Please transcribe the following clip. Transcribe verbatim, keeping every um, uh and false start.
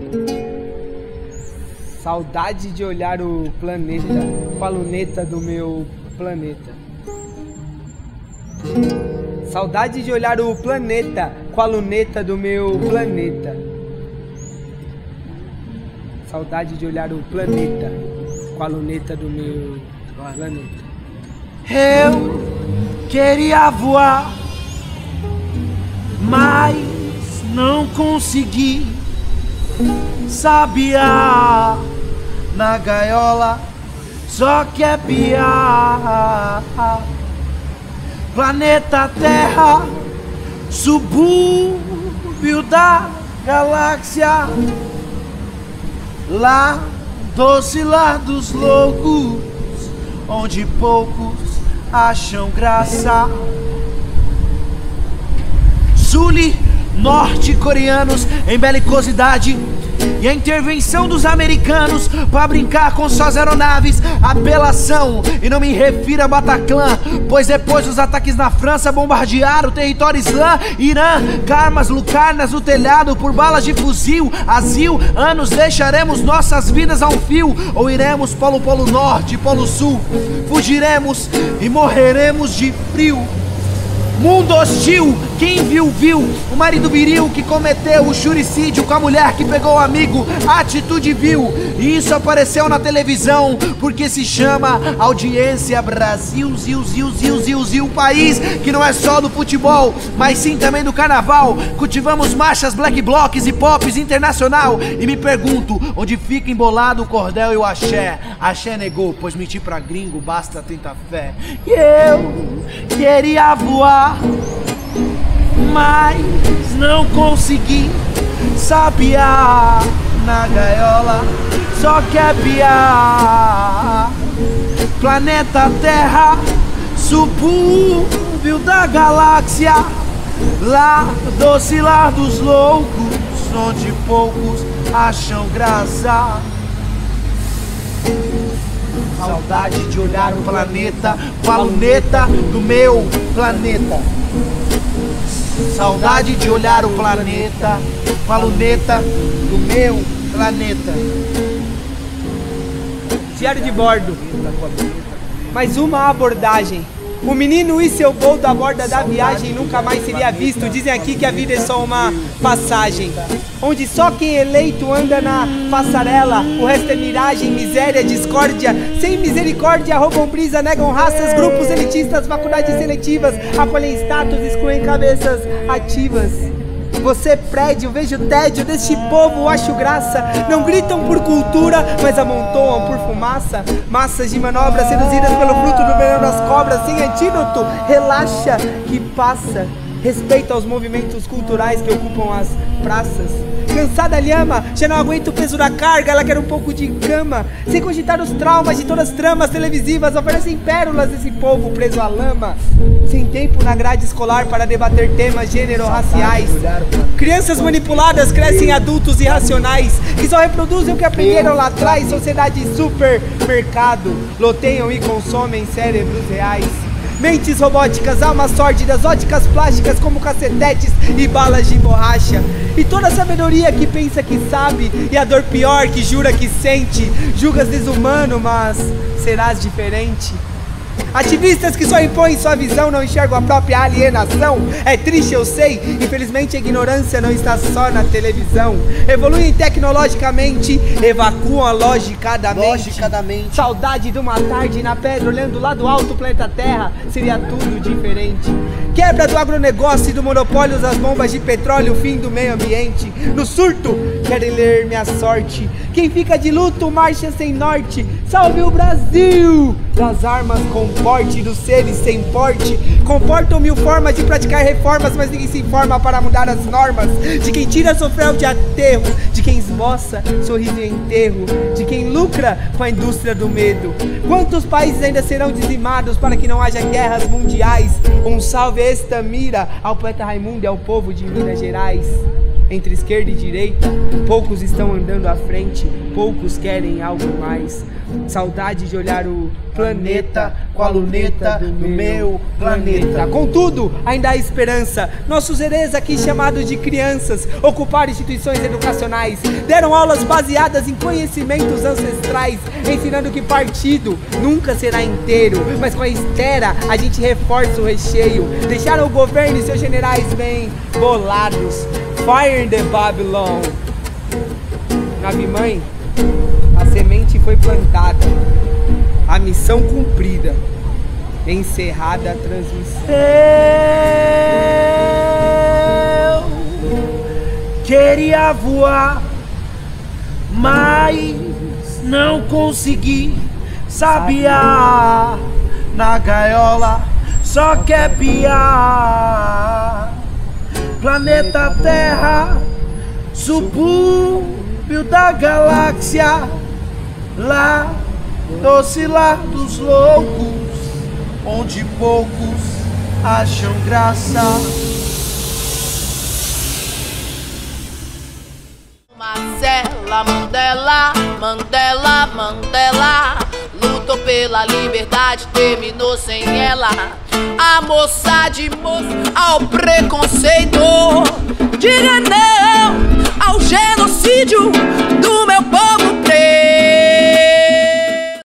Saudade de olhar o planeta com a luneta do meu planeta. Saudade de olhar o planeta com a luneta do meu planeta. Saudade de olhar o planeta com a luneta do meu planeta. Eu queria voar, mas não consegui. Sabiá na gaiola só quer piar. Planeta Terra, subúrbio da galáxia, lá doce lar dos loucos, onde poucos acham graça. Sul norte-coreanos em belicosidade e a intervenção dos americanos pra brincar com suas aeronaves. Apelação, e não me refiro a Bataclan, pois depois dos ataques na França bombardearam o território Islã, Irã, armas lucarnas no telhado por balas de fuzil. Asilo, anos deixaremos nossas vidas a um fio, ou iremos polo polo norte, polo sul, fugiremos e morreremos de frio. Mundo hostil, quem viu, viu. O marido viril que cometeu o churicídio com a mulher que pegou o amigo. Atitude vil, e isso apareceu na televisão, porque se chama Audiência Brasil. Zil, zil, zil, zil, zil. Um país que não é só do futebol, mas sim também do carnaval. Cultivamos marchas, black blocs e pops internacional. E me pergunto, onde fica embolado o cordel e o axé? Axé negou, pois mentir pra gringo basta tentar fé. E eu queria voar, mas não consegui. Sabiá na gaiola só quer piar. Planeta Terra, subúrbio da galáxia, lá doce lar dos loucos, onde poucos acham graça. Saudade de olhar o planeta com a luneta do meu planeta. Saudade de olhar o planeta com a luneta do meu planeta. Diário de bordo. Mais uma abordagem. O menino e seu boldo à borda da viagem nunca mais seria visto. Dizem aqui que a vida é só uma passagem, onde só quem é eleito anda na passarela. O resto é miragem, miséria, discórdia. Sem misericórdia, roubam brisa, negam raças, grupos elitistas, faculdades seletivas, acolhem status, excluem cabeças ativas. Você prédio, vejo tédio deste povo, acho graça. Não gritam por cultura, mas amontoam por fumaça. Massas de manobras seduzidas pelo fruto do veneno das cobras. Sem antídoto, relaxa que passa. Respeito aos movimentos culturais que ocupam as praças. Cansada lhama, já não aguenta o peso da carga, ela quer um pouco de cama. Sem cogitar os traumas de todas as tramas televisivas, oferecem pérolas desse povo preso à lama. Sem tempo na grade escolar para debater temas gênero-raciais. Crianças manipuladas crescem adultos irracionais, que só reproduzem o que aprenderam lá atrás. Sociedade supermercado, loteiam e consomem cérebros reais. Mentes robóticas, almas sórdidas, óticas plásticas como cacetetes e balas de borracha. E toda a sabedoria que pensa que sabe, e a dor pior que jura que sente. Julgas desumano, mas serás diferente. Ativistas que só impõem sua visão, não enxergam a própria alienação. É triste, eu sei, infelizmente a ignorância não está só na televisão. Evoluem tecnologicamente, evacuam a lógica da mente. Lógica da mente. Saudade de uma tarde na pedra, olhando lá do alto o planeta Terra, seria tudo diferente. Quebra do agronegócio e do monopólio das bombas de petróleo, fim do meio ambiente. No surto, querem ler minha sorte. Quem fica de luto, marcha sem norte. Salve o Brasil! Das armas com porte, dos seres sem porte. Comportam mil formas de praticar reformas, mas ninguém se informa para mudar as normas. De quem tira sofreu de aterro, de quem esboça sorriso em enterro, de quem lucra com a indústria do medo. Quantos países ainda serão dizimados para que não haja guerras mundiais? Um salve Estamira ao poeta Raimundo e ao povo de Minas Gerais. entre esquerda e direita. Poucos estão andando à frente, poucos querem algo mais. Saudade de olhar o planeta com a luneta do meu planeta. Contudo, ainda há esperança. Nossos herês aqui chamados de crianças ocuparam instituições educacionais, deram aulas baseadas em conhecimentos ancestrais, ensinando que partido nunca será inteiro, mas com a estera a gente reforça o recheio. Deixaram o governo e seus generais bem bolados. Fire the Babylon. Nave mãe, a semente foi plantada, a missão cumprida, encerrada a transmissão. Eu queria voar, mas não consegui. Sabiá na gaiola só quer piar. Planeta Terra, subúrbio da galáxia, lá doce lar dos loucos, onde poucos acham graça. Marcela Mandela, Mandela, Mandela, lutou pela liberdade, terminou sem ela. A moça de moça ao preconceito, diga não ao genocídio.